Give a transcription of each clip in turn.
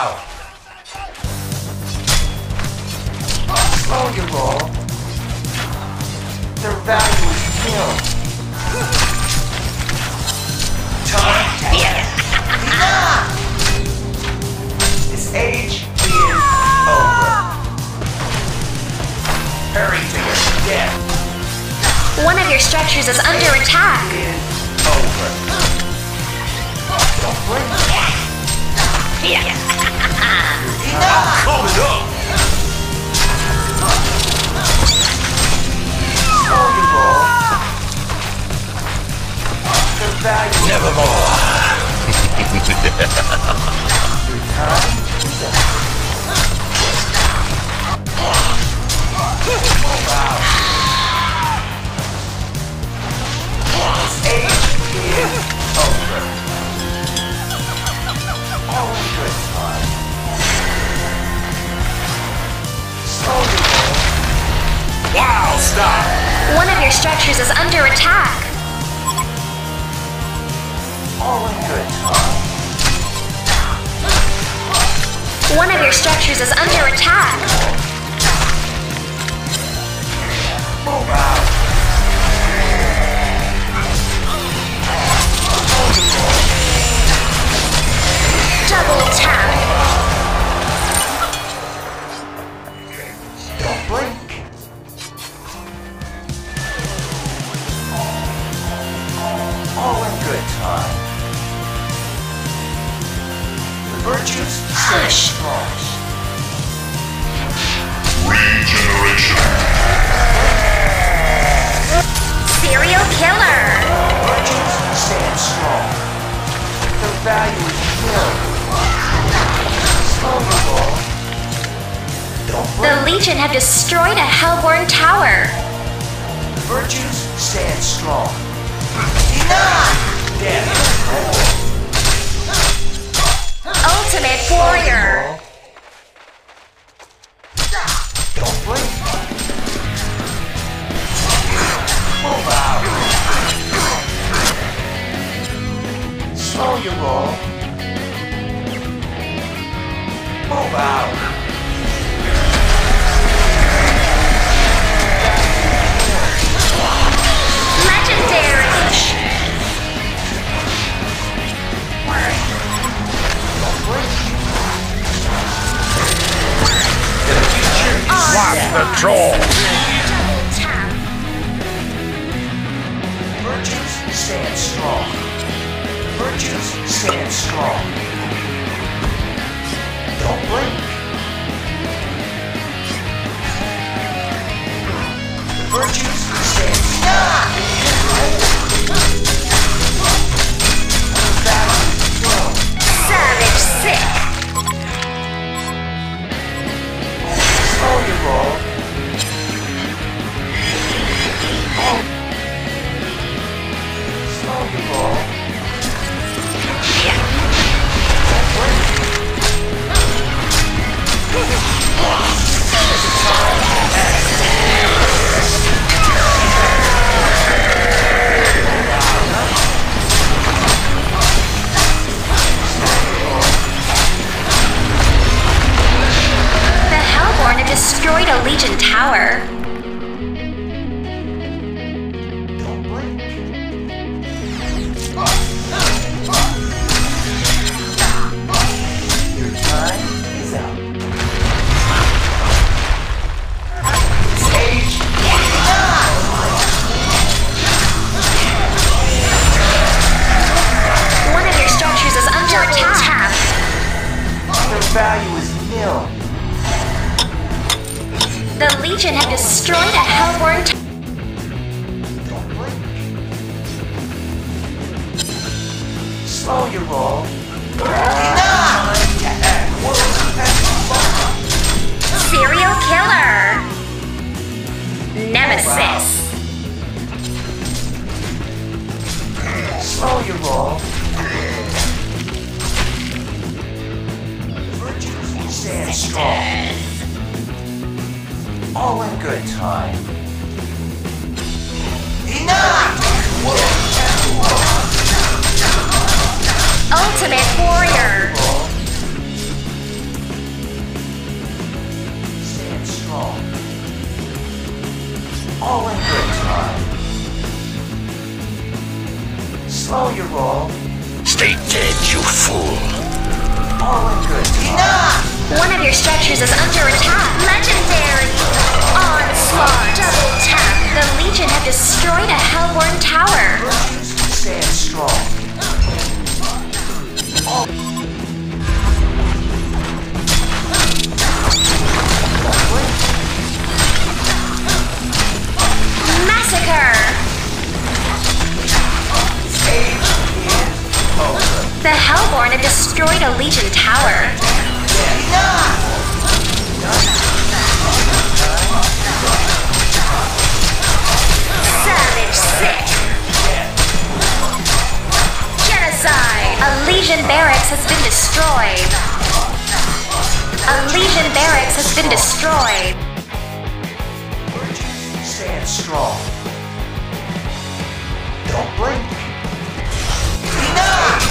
wow. Slow your roll. Their value is nil. Time. Enough! This age is over. Hurry to your death. One of your structures is under attack. Is over. Don't blink. Enough! Coming up! Slow your roll. Their value Nevermore. Your time is up. Wow. This age is over. All in good time. Slow your roll. Wow, stop! One of your structures is under attack. All in good time. One of your structures is under attack. Move out. Double tap. Don't blink. All in good time. The virtues stay strong. Regeneration. Serial killer. Virtues stand strong. Their value is nil. Slow your roll. Don't The blink. Legion have destroyed a Hellborn tower. The virtues stand strong. Enough! Death. Ultimate warrior. Don't blink. Move out. Slow your roll. Move out. Legendary. Don't blink. Lock the troll. Double tap. Virtues stand strong. Virtues stand strong. Don't blink. The virtues stand strong. Savage sick. Slow your roll. Slow your roll. The Hellborn have destroyed a Legion tower. Don't blink. Your time is up. Stage One of your structures is under attack. their value is nil. The Legion have destroyed a Hellborn tower. Don't blink. Slow your roll. Enough! Serial killer. Nemesis. Slow your roll. Virtues stand strong. All in good time. Enough! Ultimate warrior. Slow your roll. Stay dead, you fool. All in good time. Enough! One of your structures is under attack. Legendary! Onslaught! Double tap! The Legion have destroyed a Hellborn tower. Virtues stand strong. Massacre! Age is over. The Hellborn have destroyed a Legion tower. Enough! Savage sick! Genocide! A Legion barracks has been destroyed. A Legion barracks has been destroyed. Virtues stand strong. Don't blink. Enough!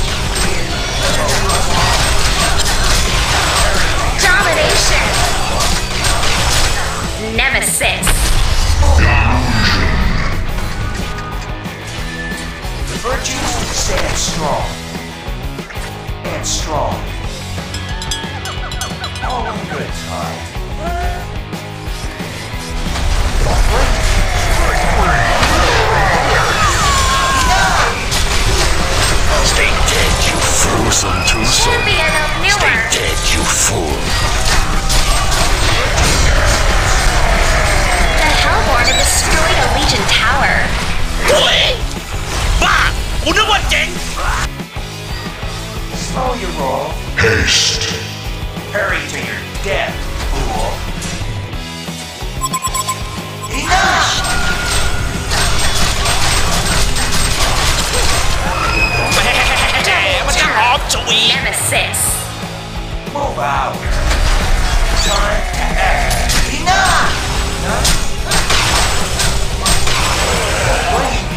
Domination! Nemesis! Virtues stand strong. And strong. All in good time. Don't blink. Stay dead, you frozen Tucson. Champion of Stay Newer! dead, you fool. The Hellborn have destroyed a Legion tower. เฮ้ยบ้ากูนึกว่าเจ๋ง Slow your roll. Haste. Hurry to your death, fool. Enough! แหมมันจะหอมฉุย Nemesis! Move out. Time to act. Enough! Blink.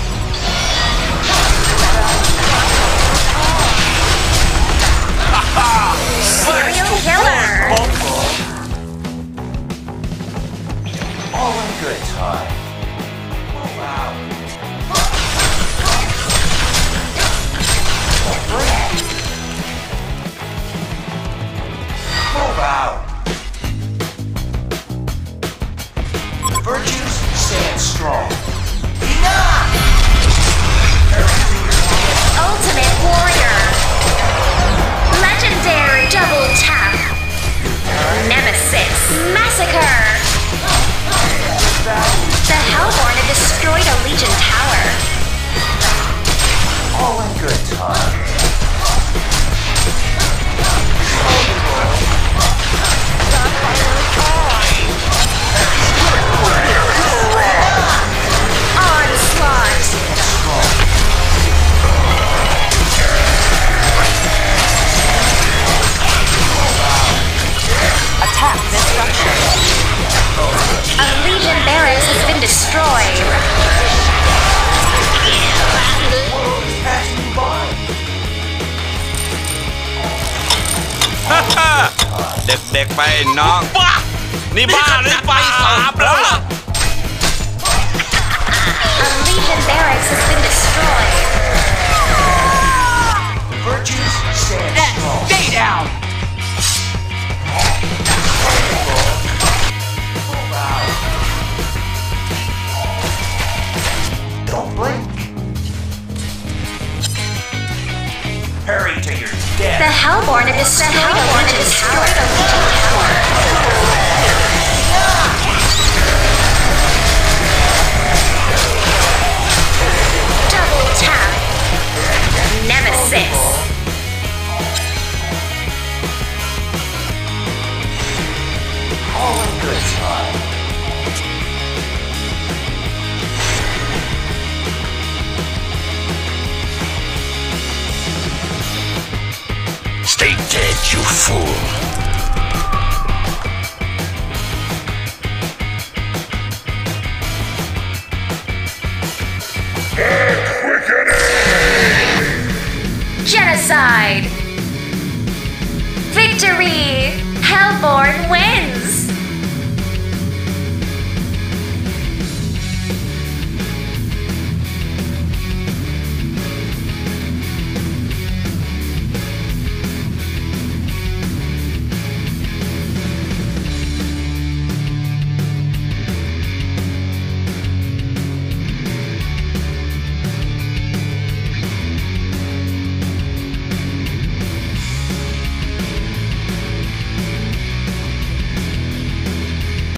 Serial killer! All in good time. Move out. Blink. Move out. Virtues stand strong. Enough! Ultimate Warrior! Legendary double tap! Nemesis! Massacre! The Hellborn have destroyed a Legion tower. All in good time. Onslaught! Attack this structure. A Legion barracks has been destroyed. Passing by. เด็กๆไปน้องบ้านี่บ้าหรือเปล่าสามแล้วล่ะ A Legion barracks has been destroyed. Virtues stand strong. Stay down. Move out. Don't blink. Hurry to your The death. Hellborn have destroyed a Legion tower. Double tap. Nemesis. All in good time. Stay dead, you fool. Genocide. Victory. Hellborn wins.